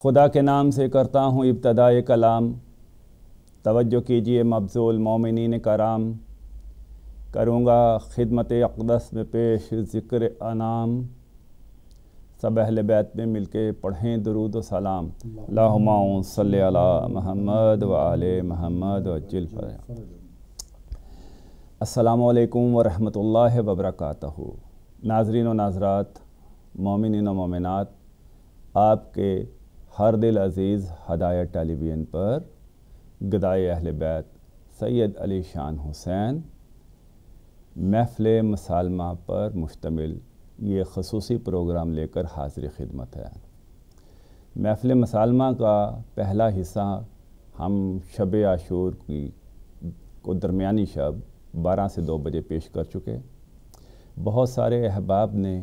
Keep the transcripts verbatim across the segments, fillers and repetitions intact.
खुदा के नाम से करता हूँ इब्तदाए कलाम। तवज्जो कीजिए मब्ज़ूल मोमिनीन कराम। करूँगा खिदमत अक़दस में पेश ज़िक्र अनाम। सब अहले बैत में मिलके पढ़ें दुरूद व सलाम। अल्लाहुम्मा सल्लि अला मुहम्मद व आले मुहम्मद वज्जिल फ़रजा। अस्सलामु अलैकुम व रहमतुल्लाहि व बरकातहू। नाज़रीन व नाज़रात, मोमिनीन व मोमिनात, आपके हर दिल अज़ीज़ हदायत टेलीविज़न पर गदाए अहले बैत सैयद अली शान हुसैन महफ़िल मुसालमा पर मुश्तमिल ये ख़ुसूसी प्रोग्राम लेकर हाज़िर खिदमत है। महफ़िल मुसालमा का पहला हिस्सा हम शब आशूर की को दरमियानी शब बारह से दो बजे पेश कर चुके। बहुत सारे अहबाब ने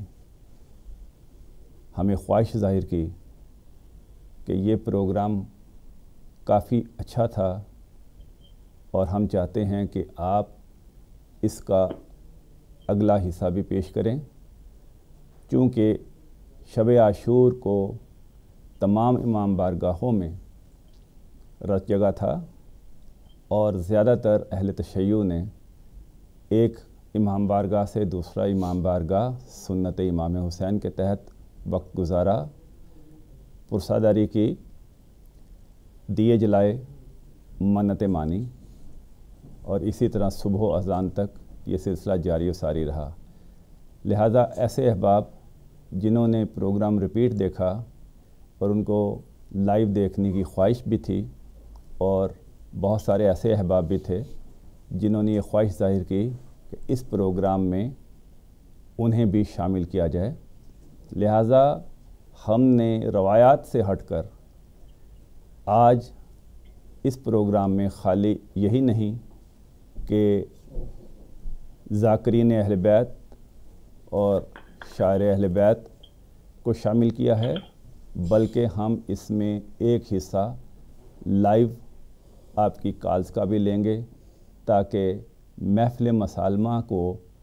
हमें ख्वाहिश ज़ाहिर की कि ये प्रोग्राम काफ़ी अच्छा था और हम चाहते हैं कि आप इसका अगला हिस्सा भी पेश करें, क्योंकि शब आशूर को तमाम इमाम बारगाहों में रत जगह था और ज़्यादातर अहले तशय्युअ ने एक इमाम बारगाह से दूसरा इमाम बारगाह सुन्नत इमाम हुसैन के तहत वक्त गुजारा, पुरसादारी की, दिए जलाए, मन्नतें मानी और इसी तरह सुबह अज़ान तक ये सिलसिला जारी व सारी रहा। लिहाजा ऐसे अहबाब जिन्होंने प्रोग्राम रिपीट देखा और उनको लाइव देखने की ख्वाहिश भी थी, और बहुत सारे ऐसे अहबाब भी थे जिन्होंने ये ख्वाहिश ज़ाहिर की कि इस प्रोग्राम में उन्हें भी शामिल किया जाए। लिहाजा हमने रवायात से हटकर आज इस प्रोग्राम में खाली यही नहीं कि ज़ाकिरीन अहले बैत और शायर अहले बैत को शामिल किया है, बल्कि हम इसमें एक हिस्सा लाइव आपकी कॉल्स का भी लेंगे, ताकि महफ़िल मुसालमा को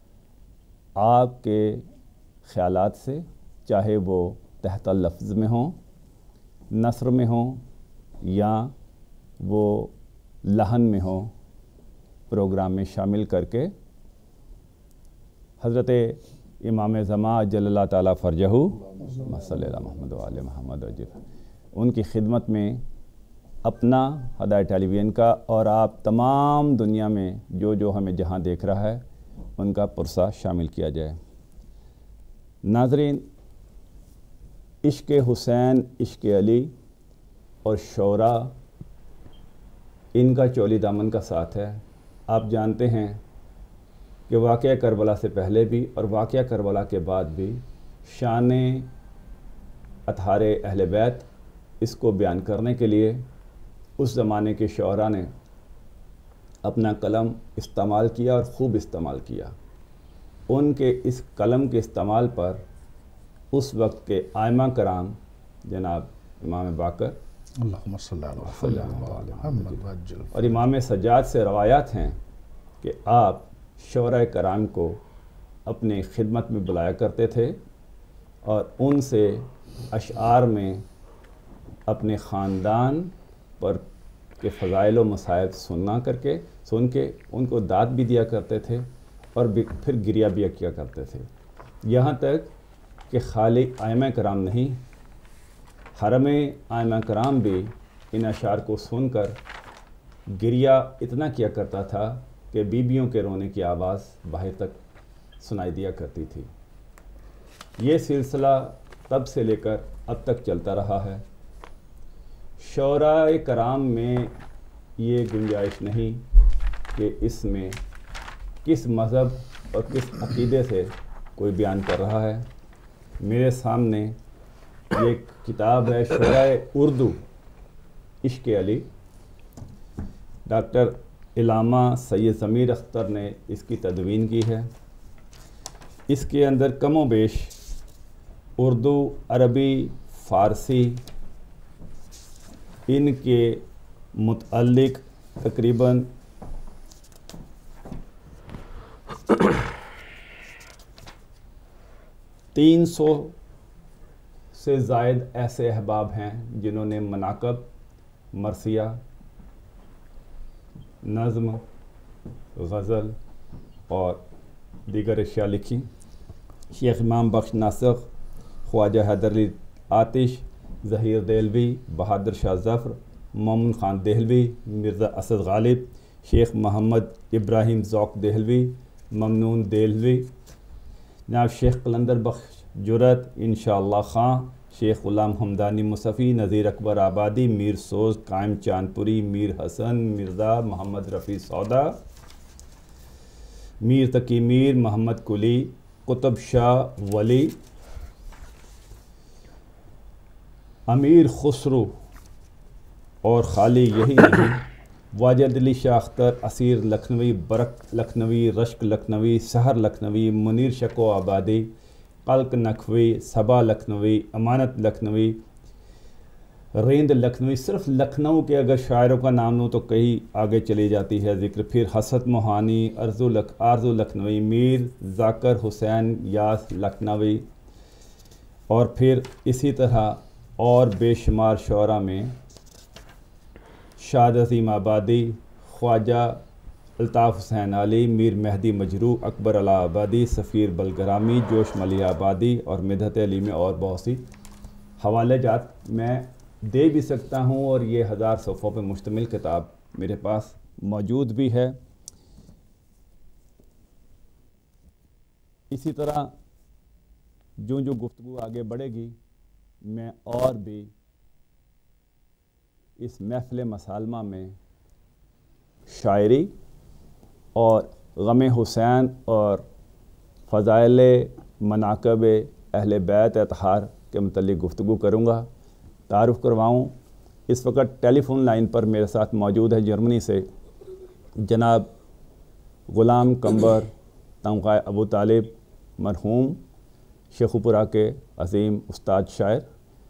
आपके ख़यालात से, चाहे वो तहत लफ्ज़ में हों, नस्र में हों या वो लहन में हों, प्रोग्राम में शामिल करके हज़रत इमाम ज़मा जल्लल्लाहु ताला फ़रजहू मसल्ला मोहम्मद व आले मोहम्मद वजिल उनकी खिदमत में अपना हदायत टेलीविज़न का और आप तमाम दुनिया में जो जो हमें जहां देख रहा है उनका पुरसा शामिल किया जाए। नाज़रीन, इश्क़ हुसैन, इश्क़ अली और शौरा, इनका चोली दामन का साथ है। आप जानते हैं कि वाक़या करबला से पहले भी और वाक़या करबला के बाद भी शान अतहारे अहले बैत इसको बयान करने के लिए उस ज़माने के शौरा ने अपना कलम इस्तेमाल किया और ख़ूब इस्तेमाल किया। उनके इस कलम के इस्तेमाल पर उस वक्त के आइमा कराम जनाब इमाम बाकर और इमाम सज्जाद से रवायात हैं कि आप शौरा कराम को अपने खिदमत में बुलाया करते थे और उनसे अशआर में अपने ख़ानदान पर के फ़ज़ाइल व मसाइब सुनना करके सुन के उनको दाद भी दिया करते थे और फिर गिरिया भी किया करते थे। यहाँ तक कि खाली आइमा कराम नहीं, हरम आइमा कराम भी इन अशार को सुनकर गिरिया इतना किया करता था कि बीबियों के रोने की आवाज़ बाहर तक सुनाई दिया करती थी। ये सिलसिला तब से लेकर अब तक चलता रहा है। शौराए कराम में ये गुंजाइश नहीं कि इसमें किस मज़हब और किस अक़ीदे से कोई बयान कर रहा है। मेरे सामने ये किताब है शौराए उर्दू इश्क़ अली। डॉक्टर इलामा सैयद ज़मीर अख्तर ने इसकी तदवीन की है। इसके अंदर कमो बेश उर्दू, अरबी, फ़ारसी इनके मुतअल्लिक़ तकरीबन तीन सौ سے زائد ایسے احباب ہیں جنہوں نے مناقب، مرثیہ، نظم، غزل اور دیگر اشیاء لکھی۔ شیخ امام بخش ناسخ، خواجہ حیدر علی آتش، ظہیر دہلوی، بہادر شاہ ظفر، مومن خان دہلوی، مرزا اسد غالب، شیخ محمد ابراہیم ذوق دہلوی، ممنون دہلوی، جناب شیخ قلندر بخش جرت، انشاءاللہ خان، شیخ غلام حمدانی مصفی، نذیر اکبر آبادی، میر سوز قائم چاندپوری، میر حسن، مرزا محمد رفیع سودا، میر تقی میر، محمد کلی، قطب شاہ ولی، امیر خسرو، اور خالی یہی نہیں، واجد علی شاہ اختر، اسیر لکھنوی، برق لکھنوی، رشک لکھنوی، سحر لکھنوی، منیر شکو آبادی، قلق نقوی، صبا لکھنوی، امانت لکھنوی، ریند لکھنوی۔ صرف لکھنؤ کے اگر شاعروں کا نام لوں تو کئی آگے چلی جاتی ہے ذکر۔ پھر حسرت موہانی، ارزو لکھ آرزو لکھنوی، میر ذاکر حسین یاس لکھنوی، اور پھر اسی طرح اور بے شمار شعراء میں شاد عظیم آبادی، خواجہ الطاف حسین علی، میر مہدی مجروح، اکبر الہ آبادی، سفیر بلگرامی، جوش ملی آبادی، اور مدحت علی میں اور بہت سی حوالے جات میں دے بھی سکتا ہوں، اور یہ ہزار صفحوں پہ مشتمل کتاب میرے پاس موجود بھی ہے۔ اسی طرح جو جو گفتگو آگے بڑھے گی میں اور بھی اس محفل مسالمہ میں شاعری اور غم حسین اور فضائل مناقب اہل بیت اطہار کے متعلق گفتگو کروں گا۔ تعارف کرواؤں، اس وقت ٹیلی فون لائن پر میرے ساتھ موجود ہے جرمنی سے جناب غلام قمبر تمغہ ابو طالب، مرحوم شیخوپورہ کے عظیم استاد شاعر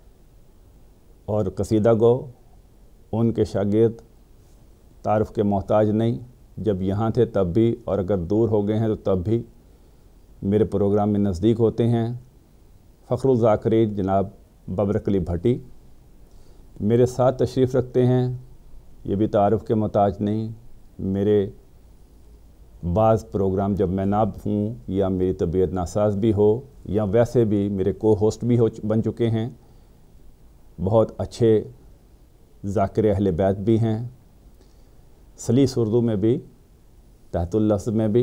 اور قصیدہ گو، ان کے شاگرد، تعارف کے محتاج نہیں، جب یہاں تھے تب بھی اور اگر دور ہو گئے ہیں تو تب بھی میرے پروگرام میں نزدیک ہوتے ہیں۔ فخر الذاکرین جناب ببرک علی بھٹی میرے ساتھ تشریف رکھتے ہیں، یہ بھی تعارف کے محتاج نہیں۔ میرے بعض پروگرام جب میں نہ ہوں یا میری طبیعت ناساز بھی ہو یا ویسے بھی میرے کو ہوسٹ بھی ہو بن چکے ہیں، بہت اچھے ذاکر اہل بیت بھی ہیں، سلیس اردو میں بھی، تحت اللفظ میں بھی،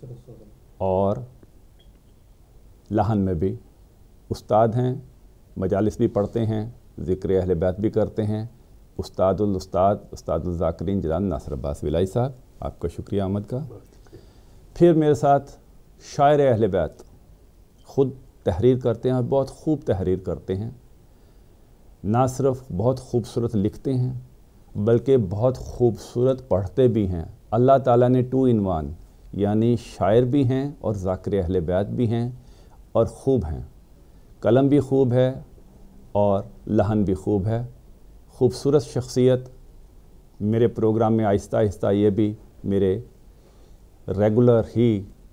اور لحن میں بھی استاد ہیں، مجالس بھی پڑھتے ہیں، ذکر اہل بیت بھی کرتے ہیں۔ استاد الاستاد استاد الذاکرین جناب ناصر عباس ولائی صاحب، آپ کا شکریہ آمد کا۔ پھر میرے ساتھ شاعر اہل بیت خود تحریر کرتے ہیں اور بہت خوب تحریر کرتے ہیں، نہ صرف بہت خوبصورت لکھتے ہیں بلکہ بہت خوبصورت پڑھتے بھی ہیں۔ اللہ تعالیٰ نے ٹو ان ون، یعنی شاعر بھی ہیں اور ذاکر اہل بیت بھی ہیں اور خوب ہیں، قلم بھی خوب ہے اور لحن بھی خوب ہے۔ خوبصورت شخصیت، میرے پروگرام میں آہستہ آہستہ یہ بھی میرے ریگولر ہی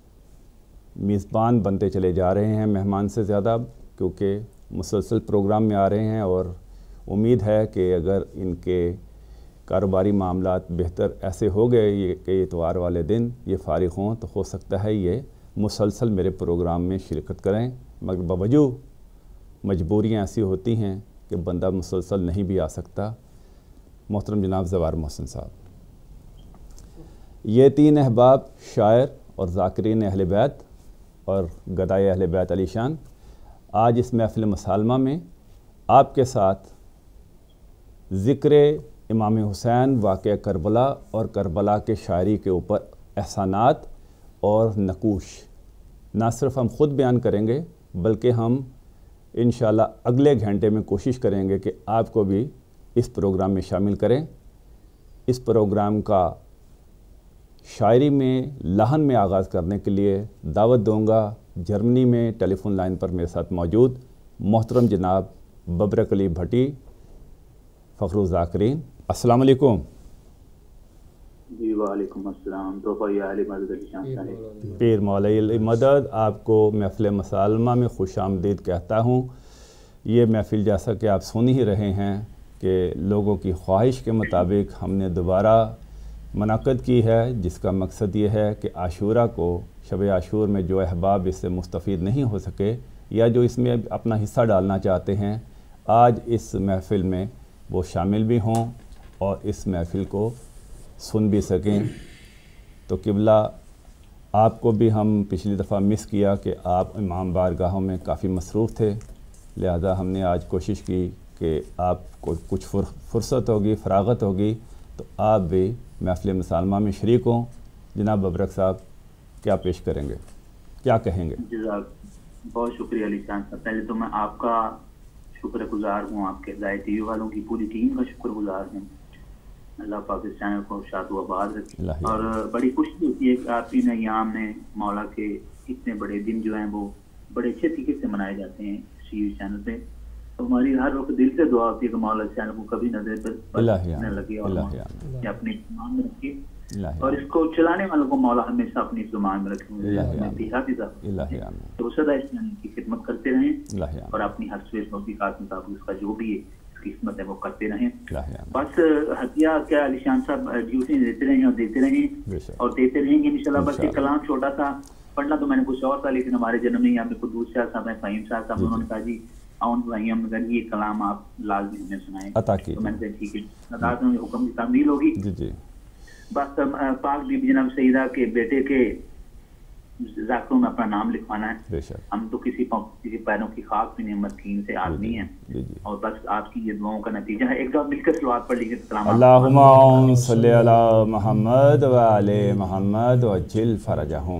میزبان بنتے چلے جا رہے ہیں، مہمان سے زیادہ، کیونکہ مسلسل پروگرام میں آ رہے ہیں، اور امید ہے کہ اگر ان کے کاروباری معاملات بہتر ایسے ہو گئے یہ کہ اتوار والے دن یہ فارغ ہوں تو ہو سکتا ہے یہ مسلسل میرے پروگرام میں شرکت کریں، مگر باوجود مجبوریاں ایسی ہوتی ہیں کہ بندہ مسلسل نہیں بھی آ سکتا۔ محترم جناب زوار محسن صاحب، یہ تین احباب شاعر اور ذاکرین اہل بیت اور گدائے اہل بیت علی شان آج اس محفل مسالمہ میں آپ کے ساتھ ذکر امام حسین، واقعہ کربلا اور کربلا کے شاعری کے اوپر احسانات اور نقوش نہ صرف ہم خود بیان کریں گے بلکہ ہم انشاءاللہ اگلے گھنٹے میں کوشش کریں گے کہ آپ کو بھی اس پروگرام میں شامل کریں۔ اس پروگرام کا شاعری میں لحن میں آغاز کرنے کے لیے دعوت دوں گا جرمنی میں ٹیلی فون لائن پر میرے ساتھ موجود محترم جناب ببرک علی بھٹی، فخر الذاکرین۔ السلام علیکم۔ جی وعلیکم السلام۔ تو علی مدد علی شان صاحب، پیر مولا علی مدد، آپ کو محفل مسالمہ میں خوش آمدید کہتا ہوں۔ یہ محفل جیسا کہ آپ سن ہی رہے ہیں کہ لوگوں کی خواہش کے مطابق ہم نے دوبارہ منعقد کی ہے، جس کا مقصد یہ ہے کہ عاشورہ کو، شب عاشور میں جو احباب اس سے مستفید نہیں ہو سکے یا جو اس میں اپنا حصہ ڈالنا چاہتے ہیں، آج اس محفل میں وہ شامل بھی ہوں اور اس محفل کو سن بھی سکیں۔ تو قبلہ آپ کو بھی ہم پچھلی دفعہ مس کیا کہ آپ امام بارگاہوں میں کافی مصروف تھے، لہذا ہم نے آج کوشش کی کہ آپ کو کچھ فرصت ہوگی، فراغت ہوگی تو آپ بھی محفل مسالمہ میں شریک ہوں۔ جناب ابرک صاحب کیا پیش کریں گے، کیا کہیں گے؟ جزاک بہت شکریہ علی شان صاحب۔ پہلے تو میں آپ کا شکر گزار ہوں، آپ کے ہدایت ٹی وی والوں کی پوری ٹیم کا شکر گزار ہوں۔ اللہ پاک اس چینل کو شاد و آباد رکھے، اور بڑی خوشی ہوتی ہے کہ آپ ان ایام میں مولا کے اتنے بڑے دن جو ہیں وہ بڑے اچھے طریقے سے منائے جاتے ہیں اس ٹی وی چینل پہ۔ تو ہماری ہر وقت دل سے دعا ہوتی ہے کہ مولا چینل کو کبھی نظر پر نہ لگے اور اپنی زبان میں رکھے، اور اس کو چلانے والوں کو مولا ہمیشہ اپنی زبان میں رکھے، تو سدا اس چینل کی خدمت کرتے رہیں اور اپنی ہر سویش موسیقات مطابق اس کا جو بھی ہے قسمت ہے وہ کرتے رہیں۔ بس ہتھیہ کیا علی شان صاحب ڈیوٹی دیتے رہیں اور دیتے رہیں اور دیتے رہیں گے انشاءاللہ۔ بس ایک کلام چھوٹا سا پڑھنا تو میں نے کچھ اور تھا، لیکن ہمارے جنم میں یہاں پہ قدوس شاہ صاحب ہیں، فہیم شاہ صاحب، انہوں نے کہا جی آؤں بھائی ہم نے یہ کلام آپ لازمی ہمیں سنائیں، تو میں نے کہا ٹھیک ہے، نداز میں حکم کی تعمیل ہوگی۔ بس پاک بی بی جناب سیدہ کے بیٹے کے ذاکروں میں اپنا نام لکھوانا ہے۔ ہم تو کسی کسی پیروں کی خاک بھی نہیں، مسکین سے آدمی ہیں، اور بس آپ کی یہ دعاؤں کا نتیجہ ہے۔ ایک دفعہ مل کر سلوات پڑھ لیجیے۔ اللہم صلی علی محمد و آل محمد وعجل فرجہم۔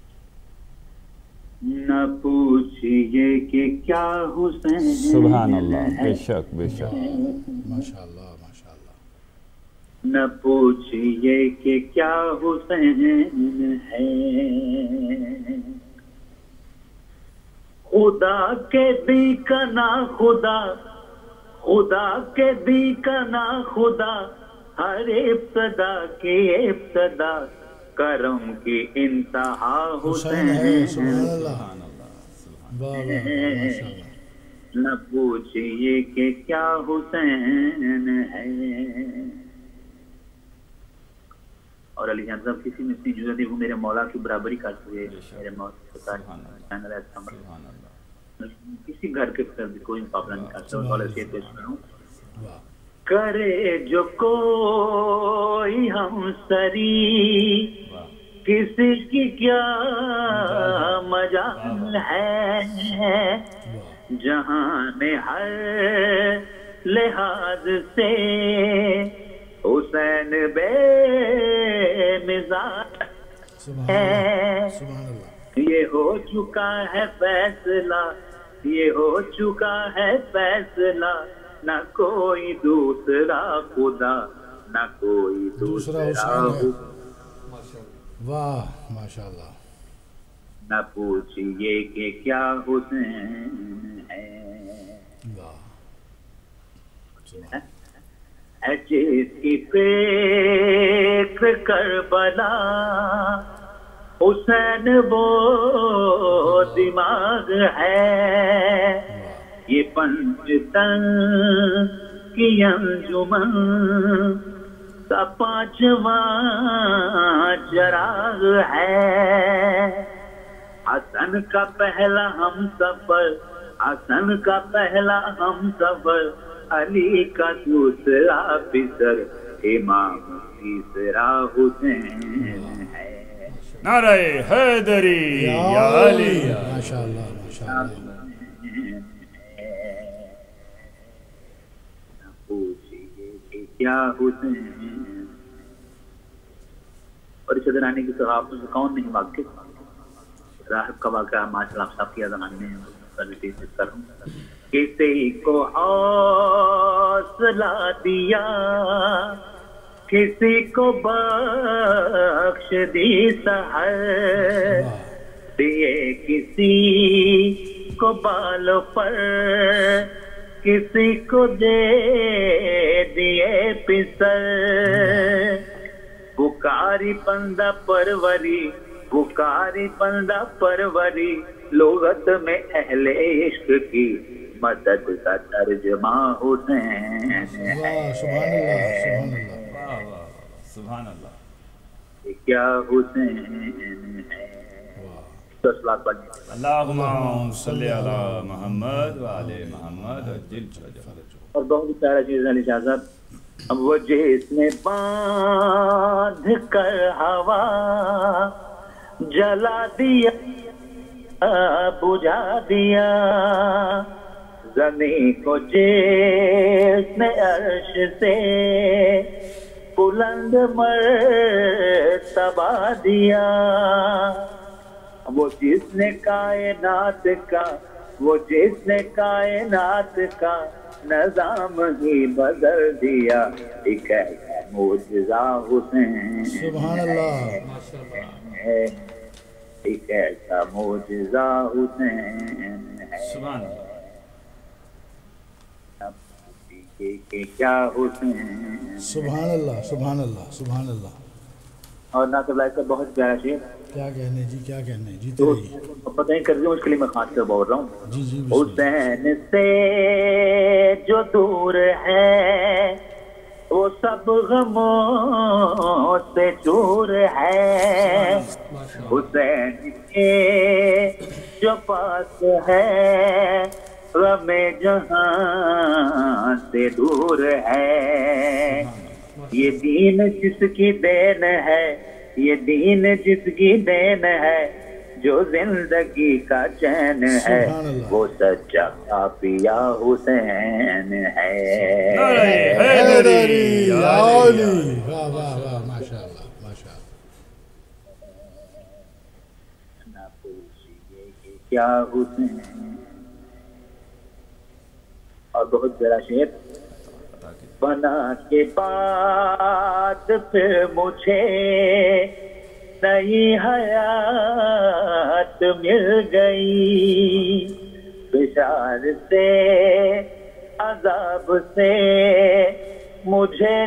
نہ پوچھئے کہ کیا حسین سبحان اللہ، بے شک بے شک، ماشاءاللہ ماشاءاللہ۔ نہ پوچھئے کہ کیا حسین ہے، خدا کے دی کا نا خدا، خدا کے دی کا نا خدا، ہر ابتدا کی ابتدا، کرم کی انتہا حسین ہے۔ نہ پوچھئے کہ کیا حسین ہے۔ اور علی جان صاحب کسی میں اتنی جرت ہے وہ میرے مولا کی برابری کرتے ہوئے میرے مولا کسی گھر کے فرد کوئی مقابلہ نہیں کرتا۔ مولا سے پیش کروں، کرے جو کوئی ہم سری، کسی کی کیا مجال ہے، جہاں میں ہر لحاظ سے حسین بے مثال ہے۔ یہ ہو چکا ہے فیصلہ، یہ ہو چکا ہے فیصلہ، نہ کوئی دوسرا خدا، نہ کوئی دوسرا خدا۔ واہ ماشاءاللہ۔ نہ پوچھئے کہ کیا حسین ہے، ہے جس کی فکر کربلا، حسین وہ دماغ ہے، یہ پنجتن کی انجمن کا پانچواں چراغ ہے۔ حسن کا پہلا ہم سفر، حسن کا پہلا ہم سفر، علی کا دوسرا پسر، امام تیسرا حسین ہے۔ نعرہ حیدری یا علی۔ ماشاءاللہ ماشاءاللہ۔ کیا حسین، اور اس ادرانے کی صحابت سے کون نہیں واقف؟ راہب کا واقعہ ماشاء اللہ صاحب کی ادرانے میں کروں، کسی کو حوصلہ دیا، کسی کو بخش دی سحر، دیے کسی کو بالوں پر، کسی کو دے دیے پسر، بکاری بندہ پروری، بکاری بندہ پروری، لغت میں اہل عشق کی مدد کا ترجمہ حسین واہ سبحان اللہ سبحان اللہ واہ واہ سبحان اللہ ہے، کیا حسین ہے۔ دس لاکھ بن اللہم صلی علی محمد وعلی محمد عجل فرجہ۔ اور بہت سارا چیز علی شاہ صاحب، اب وہ جس نے باندھ کر ہوا جلا دیا بجھا دیا، زمین کو جس نے عرش سے بلند مرتبہ دیا، وہ جس نے کائنات کا وہ جس نے کائنات کا نظام ہی بدل دیا، ایک ایسا معجزہ حسین سبحان اللہ ہے، ایک ایسا معجزہ حسین ہے، سبحان اللہ کہ کیا حسین۔ سبحان اللہ سبحان اللہ سبحان اللہ۔ اور ناصر بھائی کا بہت پیارا شعر، کیا کہنے جی کیا کہنے جی تو رہیے پتہ نہیں کر دوں اس کے لیے میں خاص کر بول رہا ہوں۔ جی جی بسم اللہ۔ حسین سے جو دور ہے وہ سب غموں سے دور ہے، حسین کے جو پاس ہے غم جہاں سے دور ہے، یہ دین جس کی دین ہے یہ دین جس کی دین ہے، جو زندگی کا چین ہے، سبحان اللہ۔ وہ سچا کافیہ حسین ہے۔ حیدری علی واہ واہ واہ ماشاء اللہ ماشاء اللہ۔ نہ پوچھئے کہ کیا حسین۔ اور بہت بڑا شعر، بنا کے بعد پھر مجھے نئی حیات مل گئی، بشار سے عذاب سے مجھے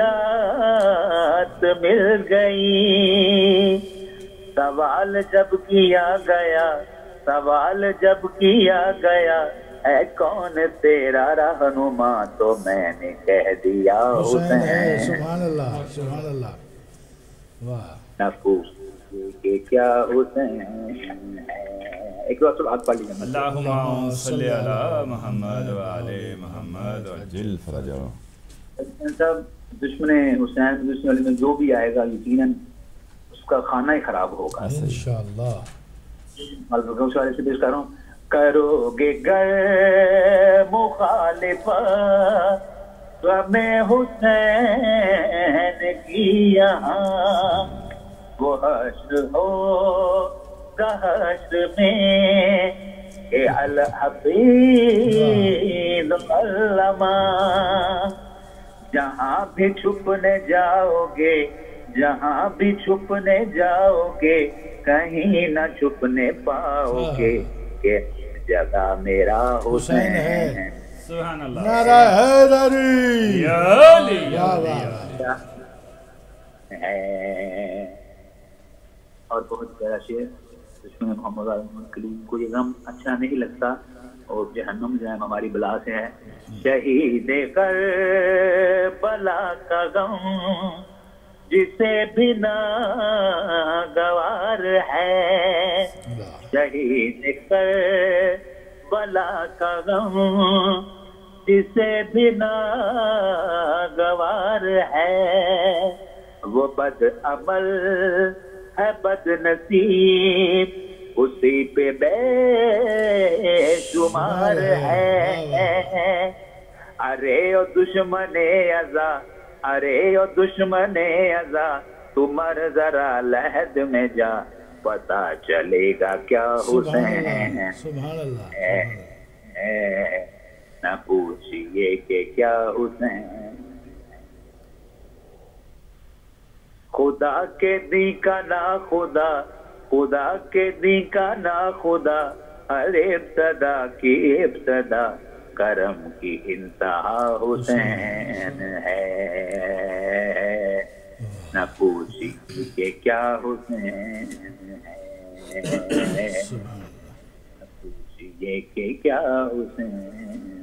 نجات مل گئی، سوال جب کیا گیا سوال جب کیا گیا اے کون تیرا رہنما، تو میں نے کہہ دیا حسین ہے حسین۔ سبحان اللہ سبحان اللہ واہ۔ نہ پوچھئے کہ کیا حسین ہے۔ ایک بار سب ہاتھ پڑھ لیجیے۔ اللہم صلی علی محمد وعلی محمد عجل فرجہ۔ صاحب دشمن حسین دشمن علی میں جو بھی آئے گا یقیناً اس کا کھانا ہی خراب ہوگا۔ انشاءاللہ۔ اس والے سے پیش کر رہا ہوں، کرو گے گر مخالفت غم حسین کی یہاں، وہ حشر ہو حشر میں کہ الحفیظ علما، جہاں بھی چھپنے جاؤ گے جہاں بھی چھپنے جاؤ گے کہیں نہ چھپنے پاؤ گے کہ جگہ میرا حسین ہے۔ سبحان اللہ۔ نعرہ حیدری یا علی یا علی یا علی۔ ہے۔ اور بہت پیارا شعر، دشمن محمد محمد کلیم کو یہ غم اچھا نہیں لگتا اور جہنم جو ہے ہماری بلا سے ہے، شہید کربلا کا غم جسے بھی ناگوار ہے، شہید کربلا کا غم جسے بھی ناگوار ہے، وہ بد عمل ہے بد نصیب اسی پہ بے شمار ہے، ارے او دشمن ازا ارے او دشمن ازا تمہر ذرا لحد میں جا پتا چلے گا کیا حسین سبحان اللہ ہے، نہ پوچھئے کہ کیا حسین۔ خدا کے دی کا نا خدا خدا کے دی کا نا خدا، ہر ابتدا کی ابتدا کرم کی انتہا حسین ہے، نہ پوچھی کہ کیا حسین ہے، نہ پوچھی یہ کہ کیا حسین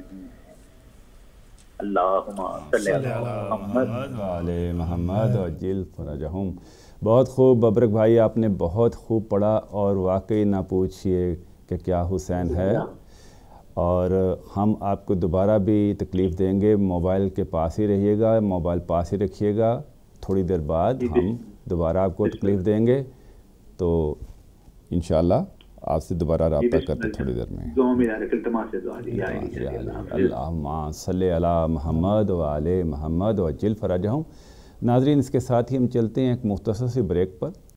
اللہم صلی اللہ محمد علی محمد وعجل فرجہم. بہت خوب ببرک بھائی، آپ نے بہت خوب پڑھا، اور واقعی نہ پوچھئے کہ کیا حسین ہے. اور ہم آپ کو دوبارہ بھی تکلیف دیں گے، موبائل کے پاس ہی رہیے گا، موبائل پاس ہی رکھیے گا. تھوڑی دیر بعد ہم دوبارہ آپ کو تکلیف دیں گے، تو انشاءاللہ آپ سے دوبارہ رابطہ کرتے تھوڑی دیر میں. اللہم صلی علی محمد وعلی محمد وعجل فرجہم. ناظرین، اس کے ساتھ ہی ہم چلتے ہیں ایک مختصر سی بریک پر.